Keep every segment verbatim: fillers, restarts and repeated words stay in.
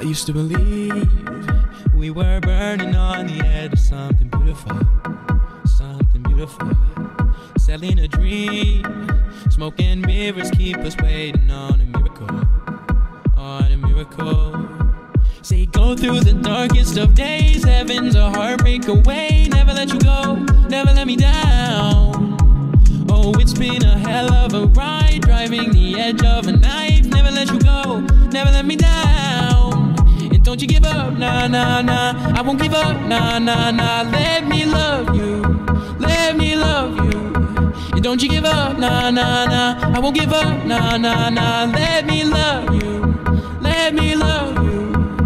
used to believe we were burning on the edge of something beautiful, something beautiful. Selling a dream, smoking mirrors keep us waiting on a miracle, on a miracle. Say go through the darkest of days, heaven's a heartbreak away. Never let you go, never let me down. Oh, it's been a hell of a ride, driving the edge of a knife. Never let you go, never let me down. And don't you give up, nah, nah, nah. I won't give up, nah, nah, nah. Let me love you, let me love you. And don't you give up, nah, nah, nah. I won't give up, nah, nah, nah. Let me love you, let me love you.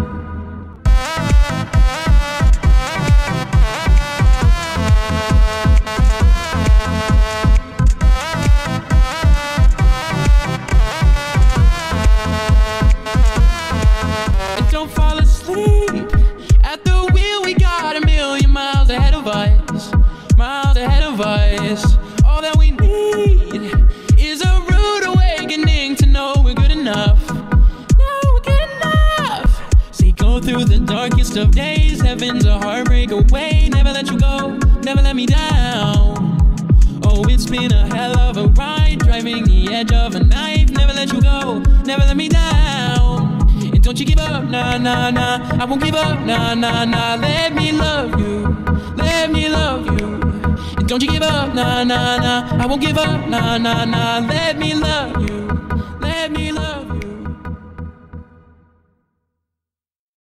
Don't fall asleep at the wheel. We got a million miles ahead of us, miles ahead of us. All that we need is a rude awakening to know we're good enough, know we're good enough. See, go through the darkest of days, heaven's a heartbreak away. Never let you go, never let me down. Oh, it's been a hell of a ride, driving the edge of a knife. Never let you go, never let me down. And don't you give up, nah, nah, nah. I won't give up, nah, nah, nah. Let me love you, let me love you. And don't you give up, nah, nah, nah. I won't give up, nah, nah, nah. Let me love you, let me love you.